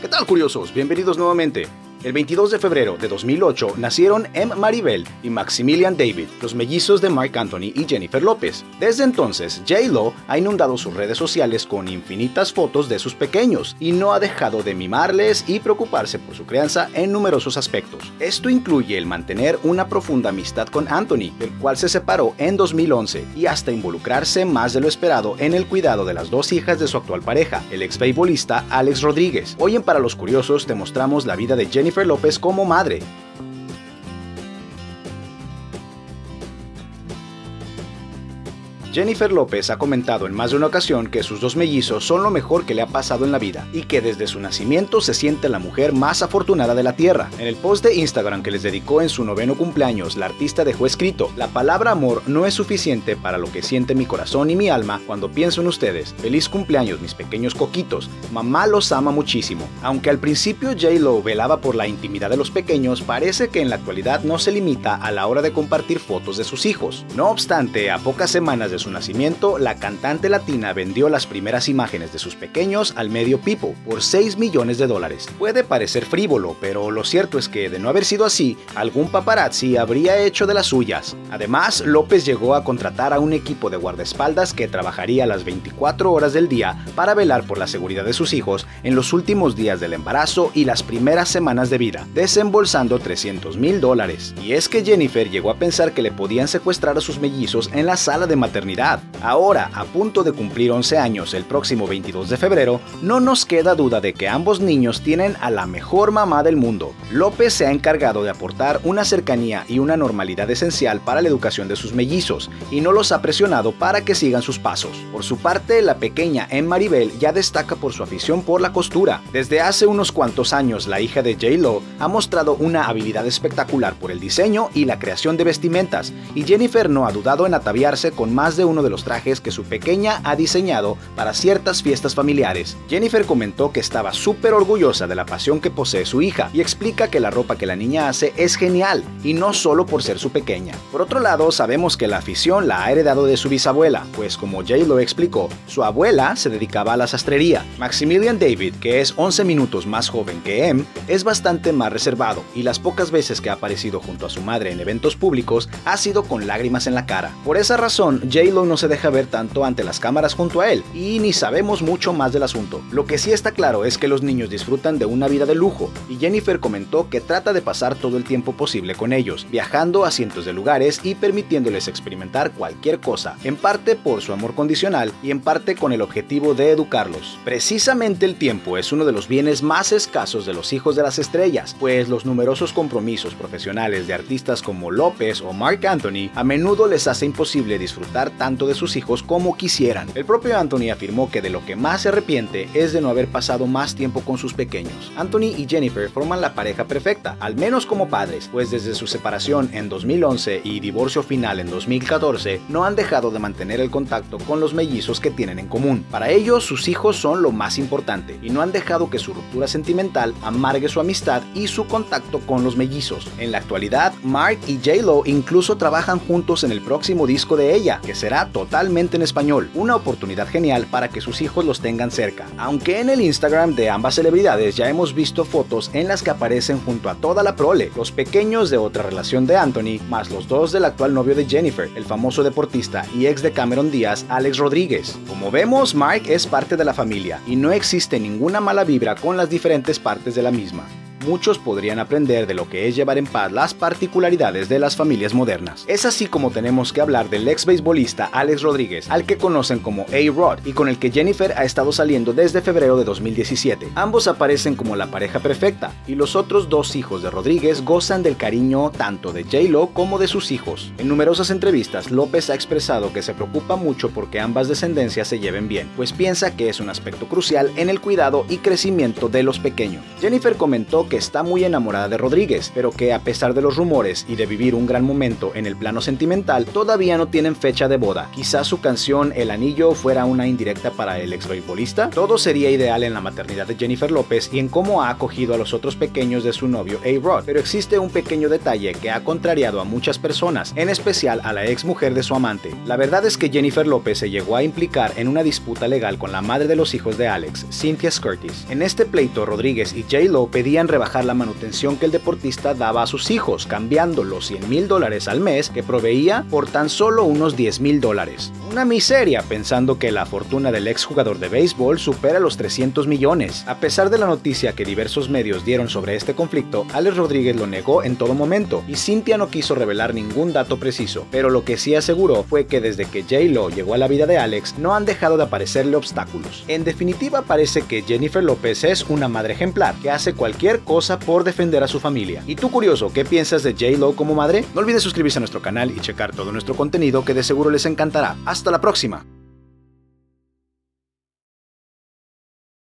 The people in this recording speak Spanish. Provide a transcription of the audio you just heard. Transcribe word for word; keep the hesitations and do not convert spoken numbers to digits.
¿Qué tal, curiosos? Bienvenidos nuevamente. El veintidós de febrero de dos mil ocho nacieron Em Maribel y Maximilian David, los mellizos de Marc Anthony y Jennifer López. Desde entonces, J-Lo ha inundado sus redes sociales con infinitas fotos de sus pequeños y no ha dejado de mimarles y preocuparse por su crianza en numerosos aspectos. Esto incluye el mantener una profunda amistad con Anthony, del cual se separó en dos mil once, y hasta involucrarse más de lo esperado en el cuidado de las dos hijas de su actual pareja, el ex beisbolista Alex Rodríguez. Hoy en Para los Curiosos te mostramos la vida de Jennifer Jennifer López como madre. Jennifer López ha comentado en más de una ocasión que sus dos mellizos son lo mejor que le ha pasado en la vida y que desde su nacimiento se siente la mujer más afortunada de la tierra. En el post de Instagram que les dedicó en su noveno cumpleaños, la artista dejó escrito: "La palabra amor no es suficiente para lo que siente mi corazón y mi alma cuando pienso en ustedes. Feliz cumpleaños, mis pequeños coquitos. Mamá los ama muchísimo". Aunque al principio J-Lo velaba por la intimidad de los pequeños, parece que en la actualidad no se limita a la hora de compartir fotos de sus hijos. No obstante, a pocas semanas de su nacimiento, la cantante latina vendió las primeras imágenes de sus pequeños al medio People por seis millones de dólares. Puede parecer frívolo, pero lo cierto es que de no haber sido así, algún paparazzi habría hecho de las suyas. Además, López llegó a contratar a un equipo de guardaespaldas que trabajaría las veinticuatro horas del día para velar por la seguridad de sus hijos en los últimos días del embarazo y las primeras semanas de vida, desembolsando trescientos mil dólares. Y es que Jennifer llegó a pensar que le podían secuestrar a sus mellizos en la sala de maternidad. Ahora, a punto de cumplir once años el próximo veintidós de febrero, no nos queda duda de que ambos niños tienen a la mejor mamá del mundo. López se ha encargado de aportar una cercanía y una normalidad esencial para la educación de sus mellizos y no los ha presionado para que sigan sus pasos. Por su parte, la pequeña Em Maribel ya destaca por su afición por la costura. Desde hace unos cuantos años, la hija de J-Lo ha mostrado una habilidad espectacular por el diseño y la creación de vestimentas, y Jennifer no ha dudado en ataviarse con más de uno de los trajes que su pequeña ha diseñado para ciertas fiestas familiares. Jennifer comentó que estaba súper orgullosa de la pasión que posee su hija y explica que la ropa que la niña hace es genial y no solo por ser su pequeña. Por otro lado, sabemos que la afición la ha heredado de su bisabuela, pues como J-Lo explicó, su abuela se dedicaba a la sastrería. Maximilian David, que es once minutos más joven que Em, es bastante más reservado y las pocas veces que ha aparecido junto a su madre en eventos públicos ha sido con lágrimas en la cara. Por esa razón, J-Lo no se deja ver tanto ante las cámaras junto a él y ni sabemos mucho más del asunto. Lo que sí está claro es que los niños disfrutan de una vida de lujo y Jennifer comentó que trata de pasar todo el tiempo posible con ellos, viajando a cientos de lugares y permitiéndoles experimentar cualquier cosa, en parte por su amor condicional y en parte con el objetivo de educarlos. Precisamente el tiempo es uno de los bienes más escasos de los hijos de las estrellas, pues los numerosos compromisos profesionales de artistas como López o Marc Anthony a menudo les hace imposible disfrutar tanto de sus hijos como quisieran. El propio Anthony afirmó que de lo que más se arrepiente es de no haber pasado más tiempo con sus pequeños. Anthony y Jennifer forman la pareja perfecta, al menos como padres, pues desde su separación en dos mil once y divorcio final en dos mil catorce, no han dejado de mantener el contacto con los mellizos que tienen en común. Para ellos, sus hijos son lo más importante y no han dejado que su ruptura sentimental amargue su amistad y su contacto con los mellizos. En la actualidad, Marc y J-Lo incluso trabajan juntos en el próximo disco de ella, que será totalmente en español, una oportunidad genial para que sus hijos los tengan cerca. Aunque en el Instagram de ambas celebridades ya hemos visto fotos en las que aparecen junto a toda la prole, los pequeños de otra relación de Anthony, más los dos del actual novio de Jennifer, el famoso deportista y ex de Cameron Díaz, Alex Rodríguez. Como vemos, Marc es parte de la familia y no existe ninguna mala vibra con las diferentes partes de la misma. Muchos podrían aprender de lo que es llevar en paz las particularidades de las familias modernas. Es así como tenemos que hablar del ex beisbolista Alex Rodríguez, al que conocen como A-Rod, y con el que Jennifer ha estado saliendo desde febrero de dos mil diecisiete. Ambos aparecen como la pareja perfecta, y los otros dos hijos de Rodríguez gozan del cariño tanto de J-Lo como de sus hijos. En numerosas entrevistas, López ha expresado que se preocupa mucho porque ambas descendencias se lleven bien, pues piensa que es un aspecto crucial en el cuidado y crecimiento de los pequeños. Jennifer comentó que está muy enamorada de Rodríguez, pero que a pesar de los rumores y de vivir un gran momento en el plano sentimental, todavía no tienen fecha de boda. Quizás su canción El Anillo fuera una indirecta para el ex beisbolista. Todo sería ideal en la maternidad de Jennifer López y en cómo ha acogido a los otros pequeños de su novio A-Rod, pero existe un pequeño detalle que ha contrariado a muchas personas, en especial a la ex mujer de su amante. La verdad es que Jennifer López se llegó a implicar en una disputa legal con la madre de los hijos de Alex, Cynthia Scurtis. En este pleito, Rodríguez y J-Lo pedían rebajar la manutención que el deportista daba a sus hijos, cambiando los cien mil dólares al mes que proveía por tan solo unos diez mil dólares. Una miseria, pensando que la fortuna del exjugador de béisbol supera los trescientos millones. A pesar de la noticia que diversos medios dieron sobre este conflicto, Alex Rodríguez lo negó en todo momento y Cynthia no quiso revelar ningún dato preciso, pero lo que sí aseguró fue que desde que J-Lo llegó a la vida de Alex no han dejado de aparecerle obstáculos. En definitiva, parece que Jennifer López es una madre ejemplar que hace cualquier cosa por defender a su familia. ¿Y tú, curioso, qué piensas de J-Lo como madre? No olvides suscribirse a nuestro canal y checar todo nuestro contenido, que de seguro les encantará. ¡Hasta la próxima!